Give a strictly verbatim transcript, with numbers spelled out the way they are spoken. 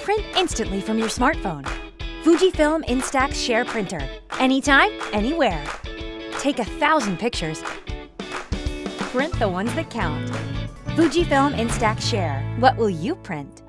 Print instantly from your smartphone. Fujifilm INSTAX Share Printer. Anytime, anywhere. Take a thousand pictures. Print the ones that count. Fujifilm INSTAX Share. What will you print?